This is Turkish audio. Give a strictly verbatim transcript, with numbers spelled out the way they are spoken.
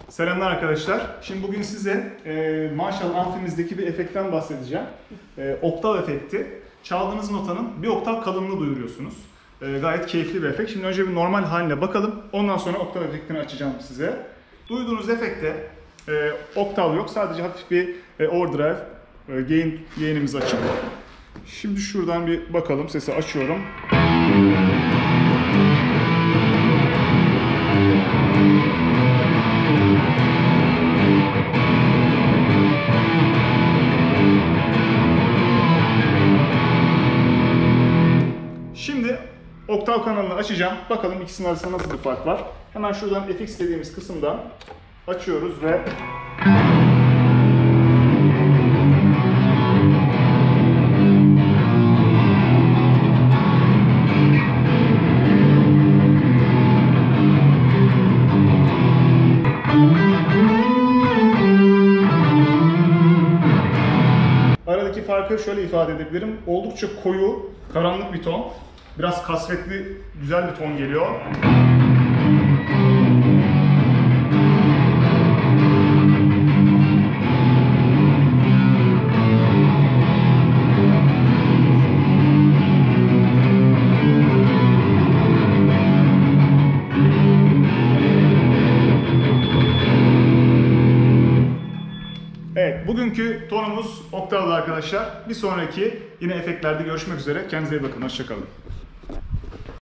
Selamlar arkadaşlar. Şimdi bugün size e, Marshall amfimizdeki bir efektten bahsedeceğim. E, oktav efekti. Çaldığınız notanın bir oktav kalınlığı duyuruyorsunuz. E, gayet keyifli bir efekt. Şimdi önce bir normal haline bakalım. Ondan sonra oktav efektini açacağım size. Duyduğunuz efekte e, oktav yok. Sadece hafif bir e, overdrive, e, gain gain'imiz açık. Şimdi şuradan bir bakalım. Sesi açıyorum. Şimdi oktav kanalını açacağım. Bakalım ikisinin arasında nasıl bir fark var. Hemen şuradan F X dediğimiz kısımdan açıyoruz ve aradaki farkı şöyle ifade edebilirim. Oldukça koyu, karanlık bir ton. Biraz kasvetli, güzel bir ton geliyor. Evet, bugünkü tonumuz oktavlı arkadaşlar. Bir sonraki yine efektlerde görüşmek üzere. Kendinize iyi bakın, hoşça kalın.